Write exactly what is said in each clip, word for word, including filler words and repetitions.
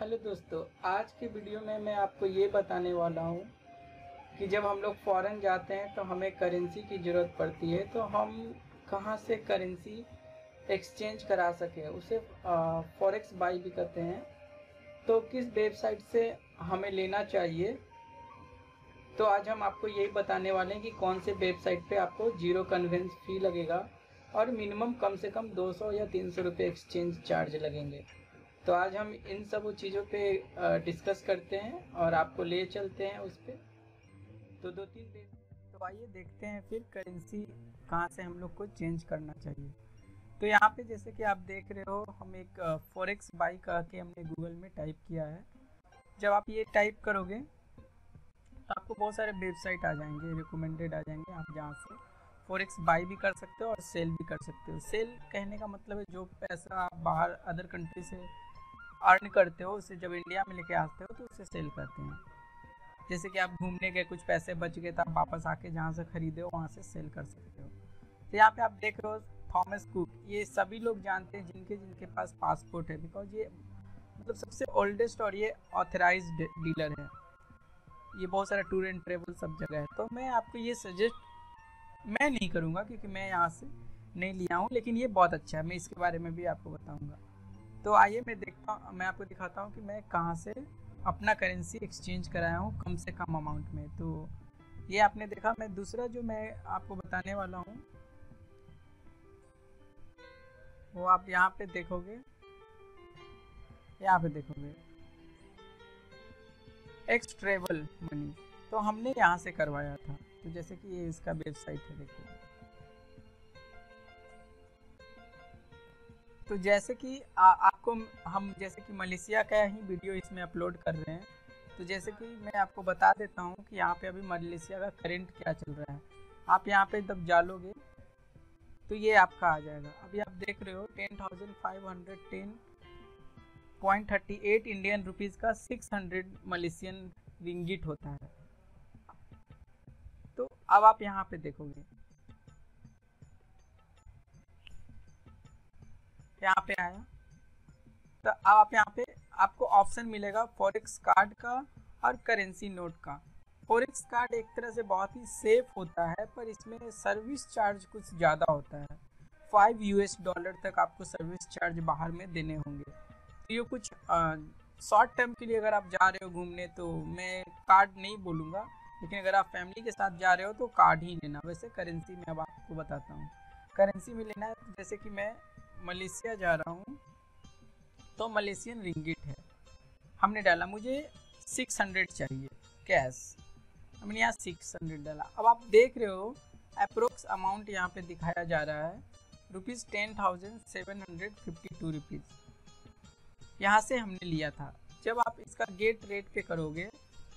Hello दोस्तों, आज की वीडियो में मैं आपको ये बताने वाला हूँ कि जब हम लोग फ़ॉरेन जाते हैं तो हमें करेंसी की ज़रूरत पड़ती है, तो हम कहाँ से करेंसी एक्सचेंज करा सकें, उसे फॉरेक्स बाई भी कहते हैं। तो किस वेबसाइट से हमें लेना चाहिए, तो आज हम आपको यही बताने वाले हैं कि कौन से वेबसाइट पे आपको जीरो कन्वेंस फी लगेगा और मिनिमम कम से कम दो सौ या तीन सौ रुपये एक्सचेंज चार्ज लगेंगे। तो आज हम इन सब चीज़ों पे डिस्कस करते हैं और आपको ले चलते हैं उस पर। तो दो तीन दिन तो आइए देखते हैं फिर करेंसी कहाँ से हम लोग को चेंज करना चाहिए। तो यहाँ पे जैसे कि आप देख रहे हो, हम एक फॉरेक्स बाई कह के हमने गूगल में टाइप किया है। जब आप ये टाइप करोगे तो आपको बहुत सारे वेबसाइट आ जाएंगे, रिकमेंडेड आ जाएंगे, आप जहाँ से फॉरेक्स बाई भी कर सकते हो और सेल भी कर सकते हो। सेल कहने का मतलब है जो पैसा आप बाहर अदर कंट्री से अर्न करते हो उसे जब इंडिया में लेके आते हो तो उसे सेल करते हैं। जैसे कि आप घूमने गए, कुछ पैसे बच गए तो आप वापस आके जहाँ से खरीदे हो वहाँ से सेल कर सकते हो। तो यहाँ पे आप देख रहे हो थॉमस कुक, ये सभी लोग जानते हैं जिनके जिनके पास पासपोर्ट है, बिकॉज ये मतलब सबसे ओल्डेस्ट और ये ऑथराइज्ड डीलर है। ये बहुत सारा टूर एंड ट्रेवल सब जगह है। तो मैं आपको ये सजेस्ट मैं नहीं करूँगा क्योंकि मैं यहाँ से नहीं लिया हूँ, लेकिन ये बहुत अच्छा है, मैं इसके बारे में भी आपको बताऊँगा। तो आइए मैं देखता हूँ, मैं आपको दिखाता हूँ कि मैं कहाँ से अपना करेंसी एक्सचेंज कराया हूँ कम से कम अमाउंट में। तो ये आपने देखा। मैं दूसरा जो मैं आपको बताने वाला हूँ वो आप यहाँ पे देखोगे, यहाँ पे देखोगे एक्स ट्रेवल मनी, तो हमने यहाँ से करवाया था। तो जैसे कि ये इसका वेबसाइट है, देखो। तो जैसे कि आ, आपको हम जैसे कि मलेशिया का ही वीडियो इसमें अपलोड कर रहे हैं। तो जैसे कि मैं आपको बता देता हूँ कि यहाँ पे अभी मलेशिया का करंट क्या चल रहा है। आप यहाँ पे जब डालोगे तो ये आपका आ जाएगा। अभी आप देख रहे हो ten thousand five hundred ten point thirty eight Indian rupees का सिक्स हंड्रेड मलेशियन रिंगिट होता है। तो अब आप यहाँ पे देखोगे, यहाँ पे आया तो अब आप यहाँ पे आपको ऑप्शन मिलेगा फॉरेक्स कार्ड का और करेंसी नोट का। फॉरेक्स कार्ड एक तरह से बहुत ही सेफ होता है, पर इसमें सर्विस चार्ज कुछ ज़्यादा होता है। फाइव यूएस डॉलर तक आपको सर्विस चार्ज बाहर में देने होंगे। तो ये कुछ शॉर्ट टर्म के लिए अगर आप जा रहे हो घूमने तो मैं कार्ड नहीं बोलूँगा, लेकिन अगर आप फैमिली के साथ जा रहे हो तो कार्ड ही लेना। वैसे करेंसी में अब आपको बताता हूँ, करेंसी में लेना है। जैसे कि मैं मलेशिया जा रहा हूँ तो मलेशियन रिंगिट है, हमने डाला मुझे सिक्स हंड्रेड चाहिए कैश, हमने यहाँ सिक्स हंड्रेड डाला। अब आप देख रहे हो अप्रोक्स अमाउंट यहाँ पे दिखाया जा रहा है rupees ten thousand seven hundred fifty two rupees यहाँ से हमने लिया था। जब आप इसका गेट रेट पे करोगे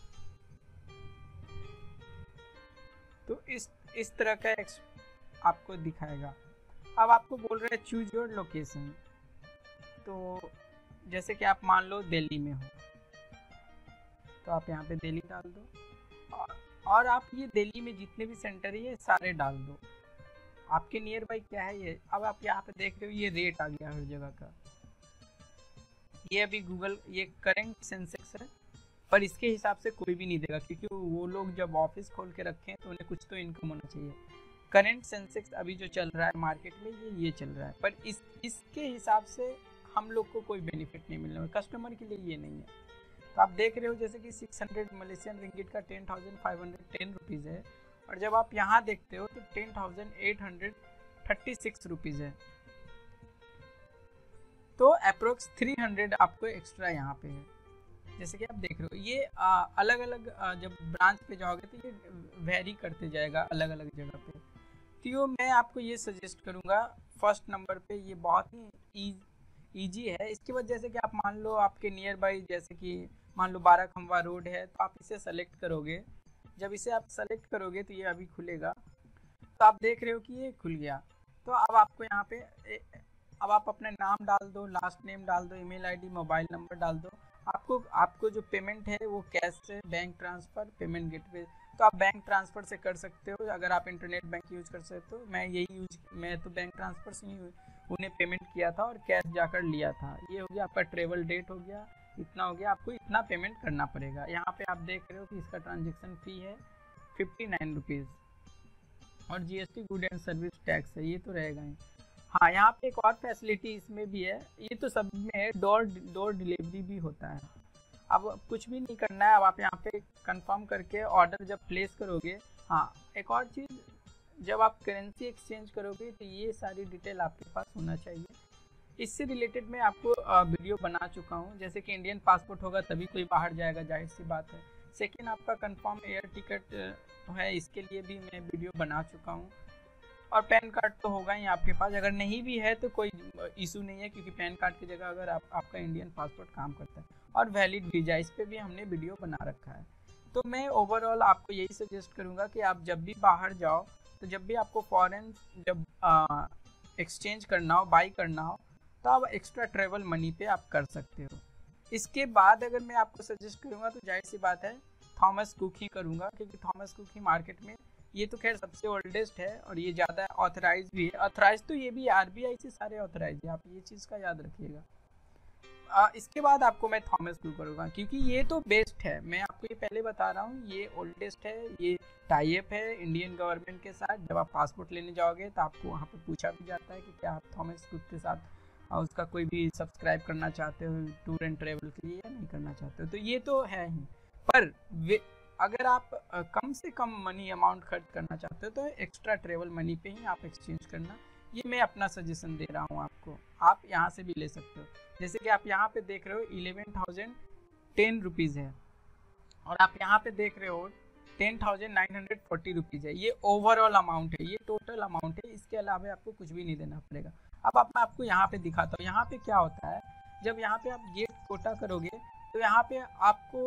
तो इस इस तरह का आपको दिखाएगा। अब आपको बोल रहे हैं चूज योर लोकेशन। तो जैसे कि आप मान लो दिल्ली में हो तो आप यहाँ पे दिल्ली डाल दो और, और आप ये दिल्ली में जितने भी सेंटर है ये सारे डाल दो। आपके नियर बाई क्या है ये, अब आप यहाँ पे देख रहे हो ये रेट आ गया हर जगह का। ये अभी गूगल ये करंट सेंसेक्स है, पर इसके हिसाब से कोई भी नहीं देगा क्योंकि वो लोग जब ऑफिस खोल के रखे हैं तो उन्हें कुछ तो इनकम होना चाहिए। करंट सेंसेक्स अभी जो चल रहा है मार्केट में ये ये चल रहा है, पर इस इसके हिसाब से हम लोग को कोई बेनिफिट नहीं मिलने वाला, कस्टमर के लिए ये नहीं है। तो आप देख रहे हो जैसे कि सिक्स हंड्रेड मलेशियन रिंगिट का ten thousand five hundred ten rupees है, और जब आप यहाँ देखते हो तो ten thousand eight hundred thirty six rupees है। तो अप्रोक्स थ्री हंड्रेड आपको एक्स्ट्रा यहाँ पे है। जैसे कि आप देख रहे हो ये आ, अलग अलग आ, जब ब्रांच पे जाओगे तो ये वेरी करते जाएगा अलग अलग जगह पे। तो मैं आपको ये सजेस्ट करूँगा फर्स्ट नंबर पे, ये बहुत ही ईजी है। इसके बाद जैसे कि आप मान लो आपके नियर बाई जैसे कि मान लो बारह खंबा रोड है, तो आप इसे सेलेक्ट करोगे। जब इसे आप सेलेक्ट करोगे तो ये अभी खुलेगा। तो आप देख रहे हो कि ये खुल गया। तो अब आपको यहाँ पे अब आप अपना नाम डाल दो, लास्ट नेम डाल दो, ईमेल आईडी, मोबाइल नंबर डाल दो। आपको आपको जो पेमेंट है वो कैश से, बैंक ट्रांसफ़र, पेमेंट गेटवे, तो आप बैंक ट्रांसफ़र से कर सकते हो। अगर आप इंटरनेट बैंक यूज़ कर सकते हो, मैं यही यूज मैं तो बैंक ट्रांसफ़र से ही उन्हें पेमेंट किया था और कैश जाकर लिया था। ये हो गया आपका ट्रेवल डेट हो गया, इतना हो गया, आपको इतना पेमेंट करना पड़ेगा। यहाँ पे आप देख रहे हो कि इसका ट्रांजेक्शन फ़ी है फिफ्टी नाइन रुपीज़ और GST good and service tax है, ये तो रहेगा ही। हाँ, यहाँ पे एक और फैसिलिटी इसमें भी है, ये तो सब में है, डोर डोर डिलीवरी भी होता है। अब कुछ भी नहीं करना है, अब आप यहाँ पे कंफर्म करके ऑर्डर जब प्लेस करोगे। हाँ, एक और चीज़, जब आप करेंसी एक्सचेंज करोगे तो ये सारी डिटेल आपके पास होना चाहिए। इससे रिलेटेड मैं आपको वीडियो बना चुका हूँ, जैसे कि इंडियन पासपोर्ट होगा तभी कोई बाहर जाएगा, जाहिर सी बात है। सेकेंड, आपका कंफर्म एयर टिकट है, इसके लिए भी मैं वीडियो बना चुका हूँ। और पैन कार्ड तो होगा ही आपके पास, अगर नहीं भी है तो कोई इशू नहीं है, क्योंकि पैन कार्ड की जगह अगर आप आपका इंडियन पासपोर्ट काम करता है। और वैलिड वीज़ा, इस पर भी हमने वीडियो बना रखा है। तो मैं ओवरऑल आपको यही सजेस्ट करूँगा कि आप जब भी बाहर जाओ, तो जब भी आपको फॉरेन जब एक्सचेंज करना हो, बाई करना हो, तो आप एक्स्ट्रा ट्रैवल मनी पे आप कर सकते हो। इसके बाद अगर मैं आपको सजेस्ट करूँगा तो जाहिर सी बात है थॉमस कुक ही करूँगा, क्योंकि थॉमस कुक ही मार्केट में, ये तो खैर सबसे ओल्डेस्ट है और ये ज़्यादा ऑथराइज भी है। ऑथराइज तो ये भी आरबीआई से सारे ऑथराइज है, आप ये चीज़ का याद रखिएगा। आ, इसके बाद आपको मैं थॉमस कुक करूँगा, क्योंकि ये तो बेस्ट है। मैं आपको ये पहले बता रहा हूँ, ये ओल्डेस्ट है, ये टाइप है इंडियन गवर्नमेंट के साथ। जब आप पासपोर्ट लेने जाओगे तो आपको वहाँ पे पूछा भी जाता है कि क्या आप थॉमस कुक के साथ उसका कोई भी सब्सक्राइब करना चाहते हो टूर एंड ट्रेवल के लिए, या नहीं करना चाहते हो। तो ये तो है ही, पर वे अगर आप कम से कम मनी अमाउंट खर्च करना चाहते हो तो एक्स्ट्रा ट्रेवल मनी पे ही आप एक्सचेंज करना। ये मैं अपना सजेशन दे रहा हूँ आपको, आप यहाँ से भी ले सकते हो। जैसे कि आप यहाँ पे देख रहे हो इलेवन थाउजेंड टेन रुपीज़ है, और आप यहाँ पे देख रहे हो ten thousand nine hundred forty rupees है। ये ओवरऑल अमाउंट है, ये टोटल अमाउंट है, इसके अलावा आपको कुछ भी नहीं देना पड़ेगा। अब आप मैं आपको यहाँ पे दिखाता हूँ, यहाँ पे क्या होता है। जब यहाँ पे आप गेट कोटा करोगे तो यहाँ पे आपको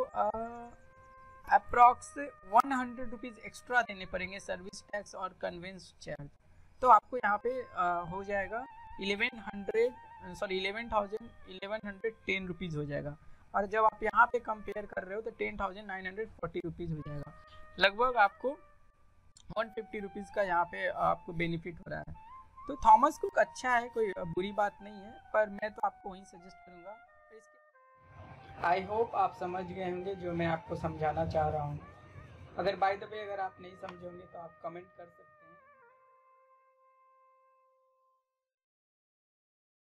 approx one hundred rupees extra देने पड़ेंगे, सर्विस टैक्स और कन्वेंस चार्ज। तो आपको यहाँ पे आ, हो जाएगा eleven hundred sorry eleven thousand eleven hundred ten rupees हो जाएगा। और जब आप यहाँ पे कंपेयर कर रहे हो तो ten thousand nine hundred forty rupees हो जाएगा। लगभग आपको वन फिफ्टी रुपीज़ का यहाँ पे आपको बेनिफिट हो रहा है। तो थॉमस कुक अच्छा है, कोई बुरी बात नहीं है, पर मैं तो आपको वही सजेस्ट करूँगा। आई होप आप समझ गए होंगे जो मैं आपको समझाना चाह रहा हूँ। अगर बाय द वे अगर आप नहीं समझे होंगे तो आप कमेंट कर सकते हैं।